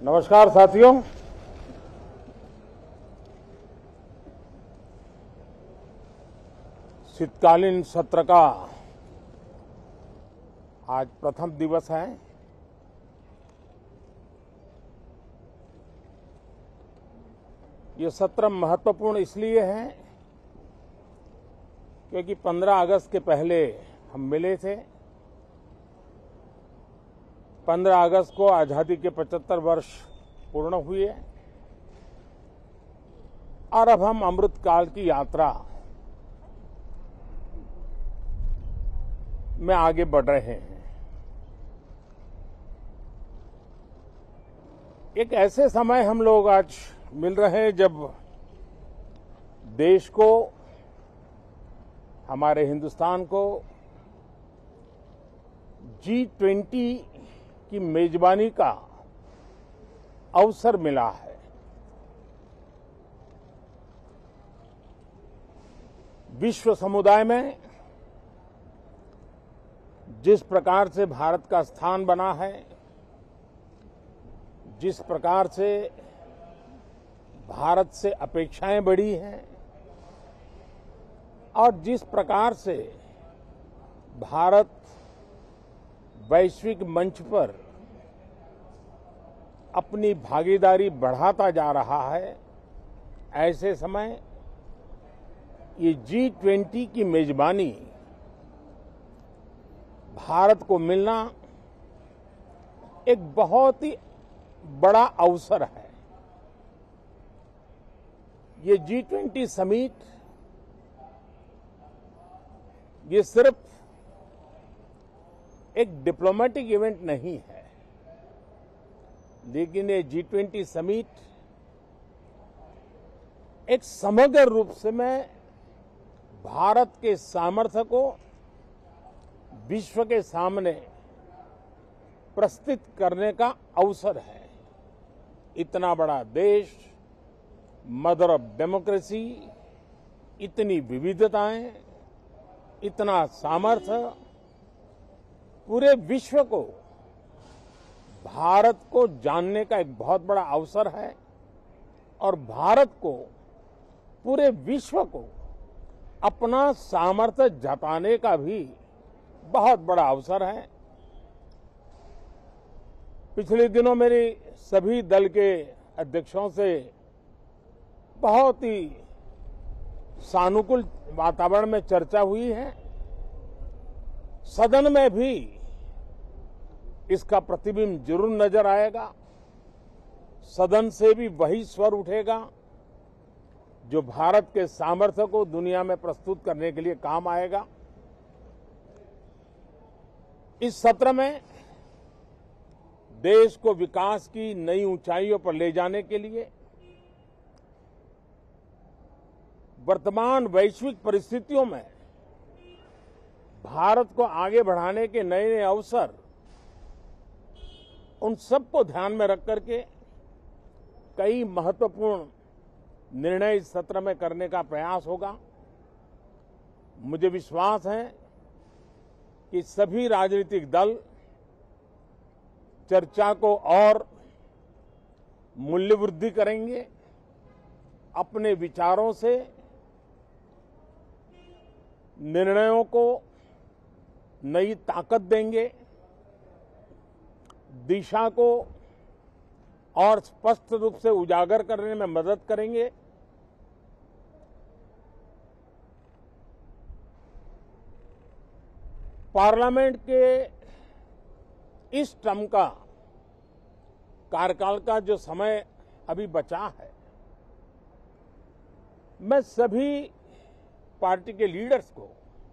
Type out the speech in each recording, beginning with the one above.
नमस्कार साथियों। शीतकालीन सत्र का आज प्रथम दिवस है। ये सत्र महत्वपूर्ण इसलिए है क्योंकि 15 अगस्त के पहले हम मिले थे। 15 अगस्त को आजादी के 75 वर्ष पूर्ण हुए और अब हम अमृतकाल की यात्रा में आगे बढ़ रहे हैं। एक ऐसे समय हम लोग आज मिल रहे हैं जब देश को, हमारे हिंदुस्तान को G20 की मेजबानी का अवसर मिला है। विश्व समुदाय में जिस प्रकार से भारत का स्थान बना है, जिस प्रकार से भारत से अपेक्षाएं बढ़ी हैं और जिस प्रकार से भारत वैश्विक मंच पर अपनी भागीदारी बढ़ाता जा रहा है, ऐसे समय ये G20 की मेजबानी भारत को मिलना एक बहुत ही बड़ा अवसर है। ये G20 समिट ये सिर्फ एक डिप्लोमेटिक इवेंट नहीं है, लेकिन ये G20 समिट एक समग्र रूप से मैं भारत के सामर्थ्य को विश्व के सामने प्रस्तुत करने का अवसर है। इतना बड़ा देश, मदर ऑफ डेमोक्रेसी, इतनी विविधताएं, इतना सामर्थ्य, पूरे विश्व को भारत को जानने का एक बहुत बड़ा अवसर है और भारत को, पूरे विश्व को अपना सामर्थ्य जताने का भी बहुत बड़ा अवसर है। पिछले दिनों मेरी सभी दल के अध्यक्षों से बहुत ही सानुकूल वातावरण में चर्चा हुई है। सदन में भी इसका प्रतिबिंब जरूर नजर आएगा। सदन से भी वही स्वर उठेगा जो भारत के सामर्थ्य को दुनिया में प्रस्तुत करने के लिए काम आएगा। इस सत्र में देश को विकास की नई ऊंचाइयों पर ले जाने के लिए वर्तमान वैश्विक परिस्थितियों में भारत को आगे बढ़ाने के नए नए अवसर, उन सबको ध्यान में रख करके कई महत्वपूर्ण निर्णय इस सत्र में करने का प्रयास होगा। मुझे विश्वास है कि सभी राजनीतिक दल चर्चा को और मूल्यवृद्धि करेंगे, अपने विचारों से निर्णयों को नई ताकत देंगे, दिशा को और स्पष्ट रूप से उजागर करने में मदद करेंगे। पार्लियामेंट के इस टर्म का कार्यकाल का जो समय अभी बचा है, मैं सभी पार्टी के लीडर्स को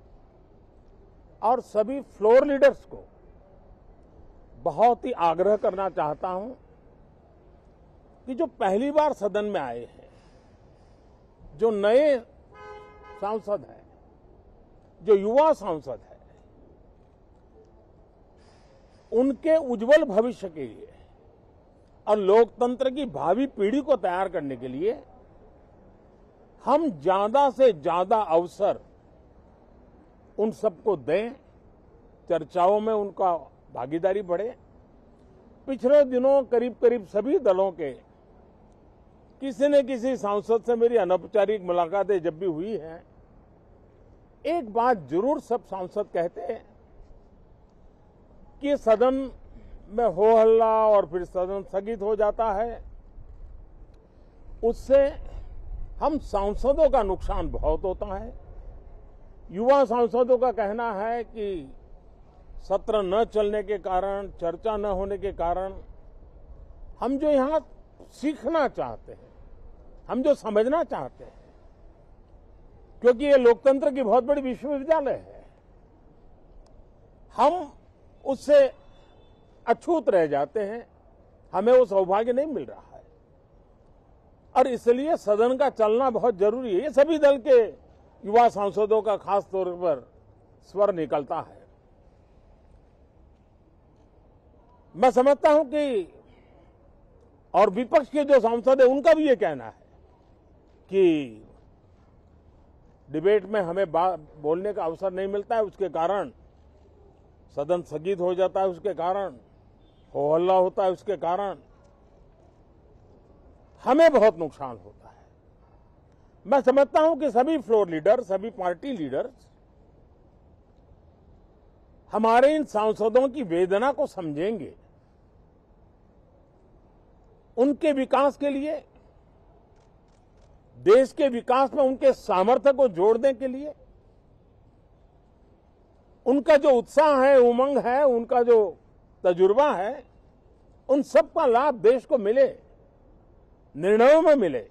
और सभी फ्लोर लीडर्स को बहुत ही आग्रह करना चाहता हूं कि जो पहली बार सदन में आए हैं, जो नए सांसद हैं, जो युवा सांसद हैं, उनके उज्जवल भविष्य के लिए और लोकतंत्र की भावी पीढ़ी को तैयार करने के लिए हम ज्यादा से ज्यादा अवसर उन सबको दें, चर्चाओं में उनका भागीदारी बढ़े। पिछले दिनों करीब करीब सभी दलों के किसी न किसी सांसद से मेरी अनौपचारिक मुलाकातें जब भी हुई हैं, एक बात जरूर सब सांसद कहते हैं कि सदन में हो हल्ला और फिर सदन स्थगित हो जाता है, उससे हम सांसदों का नुकसान बहुत होता है। युवा सांसदों का कहना है कि सत्र न चलने के कारण, चर्चा न होने के कारण हम जो यहां सीखना चाहते हैं, हम जो समझना चाहते हैं, क्योंकि ये लोकतंत्र की बहुत बड़ी विश्वविद्यालय है, हम उससे अछूत रह जाते हैं, हमें वो सौभाग्य नहीं मिल रहा है और इसलिए सदन का चलना बहुत जरूरी है। ये सभी दल के युवा सांसदों का खास तौर पर स्वर निकलता है। मैं समझता हूं कि और विपक्ष के जो सांसद है उनका भी ये कहना है कि डिबेट में हमें बोलने का अवसर नहीं मिलता है, उसके कारण सदन स्थगित हो जाता है, उसके कारण हो हल्ला होता है, उसके कारण हमें बहुत नुकसान होता है। मैं समझता हूं कि सभी फ्लोर लीडर, सभी पार्टी लीडर्स हमारे इन सांसदों की वेदना को समझेंगे, उनके विकास के लिए, देश के विकास में उनके सामर्थ्य को जोड़ने के लिए, उनका जो उत्साह है, उमंग है, उनका जो तजुर्बा है, उन सब का लाभ देश को मिले, निर्णयों में मिले,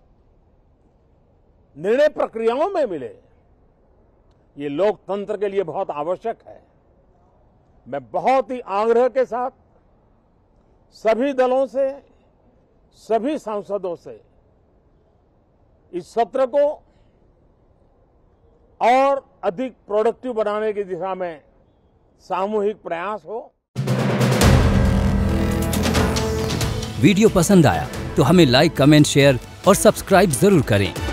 निर्णय प्रक्रियाओं में मिले। ये लोकतंत्र के लिए बहुत आवश्यक है। मैं बहुत ही आग्रह के साथ सभी दलों से, सभी सांसदों से इस सत्र को और अधिक प्रोडक्टिव बनाने की दिशा में सामूहिक प्रयास हो। वीडियो पसंद आया तो हमें लाइक, कमेंट, शेयर और सब्सक्राइब जरूर करें।